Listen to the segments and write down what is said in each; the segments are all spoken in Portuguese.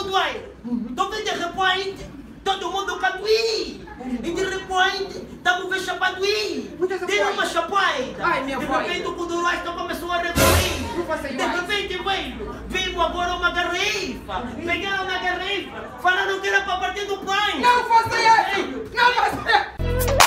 Kuduai. Então vem de repente, todo mundo catuí. E de repente, estamos a chapaduí. Tem uma chapaida. Ai, minha de voz. repente o Kuduai então começou a recolher. Não faça De igual. repente veio, vimos agora uma garrafa. Pegaram na garrafa, falaram que era para partir do pão. Não faça isso! Não faça isso!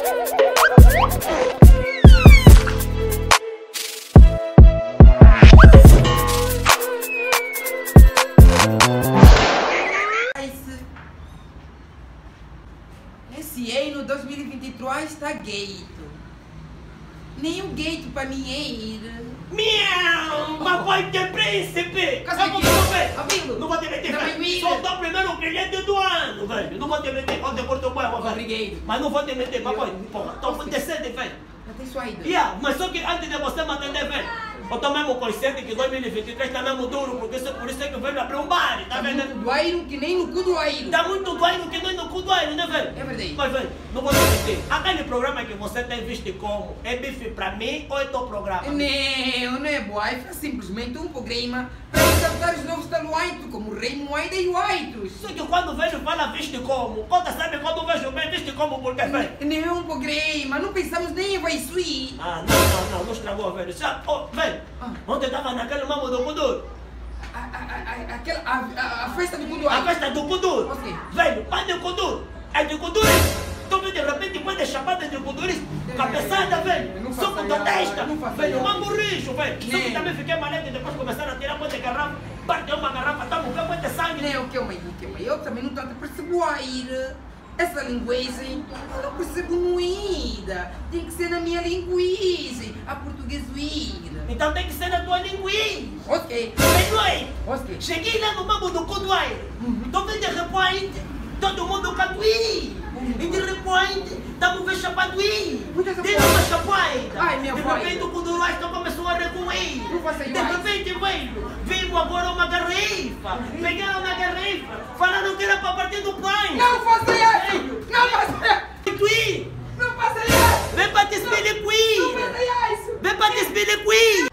Esse ano 2023 está gate. Nenhum gate para mim ir. Miau! Papai de príncipe! Casa Eu vou aqui. ver. Amigo. Não vou te meter, Também velho. me- Sou o primeiro cliente do ano, velho. Não vou te meter, ontem cortou o velho. Obrigado. Mas não vou te meter, papai. Porra, estou muito decente, velho. Até sua ida. Yeah, mas só que antes de você me atender, velho, eu estou mesmo consciente que 2023 está mesmo duro, porque por isso é que eu venho abrir um bar, tá Tá vendo? muito doairo que nem no cu do airo. Tá muito doido que nem no cu do aire, né, velho? É verdade. Mas, velho, não vou te mentir. Aquele programa que você tem visto como é bife pra mim ou é teu programa? Não é boy, é simplesmente um programa para exaltar os novos talentos, como o Rei Moeda e o Aitos. Só que quando vejo fala viste como, conta sabe quando vejo bem viste como porque, velho? Não é um programa, não pensamos nem em vai suir. Ah, não estragou, velho. Já, oh, velho, ontem tava naquele mambo do Kudur. A festa do Kudu A festa do Kudur. Ok. Velho, pai de Kudur. É de Kudur. Tu vê de repente quando é chapada de Kudur, cabeçada, velho. Não Só faça com tua isso, testa. não faça Velho, isso. mambo rijo, velho. Só que Não. também fiquei malento e depois começaram a tirar quantas garrafas. Bateu uma garrafa, tá morrendo quanto sangue. Não, que eu também não tanto percebo aire. Essa linguagem eu não percebo moída. Tem que ser na minha linguagem, a portuguesuída. Então tem que ser na tua linguinha. Ok, Bem noite. ok. Cheguei lá no mambo do Kuduai. Então vem de repente, todo mundo catuí. E de repente, estamos a chapaduí. Muita Tem chapada. uma chapada. Ai, minha De voz. repente o Kuduai então começou a recolher. Não faça De igual. repente veio, vimos agora uma garrafa. Pegaram na garrafa, falaram que era para partir do pão. Não faça isso! Não faça isso! Catuí. Não faça isso! Vem para te espelhar, Não faça isso! Vem para te espelhar.